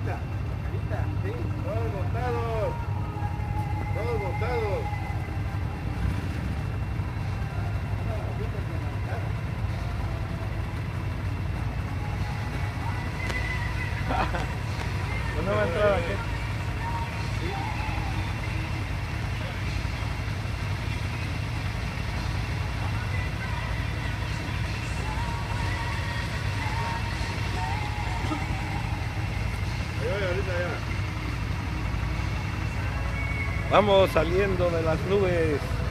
carita. Carita, sí. Todos botados. Todos botados. No va a entrar aquí. Vamos saliendo de las nubes.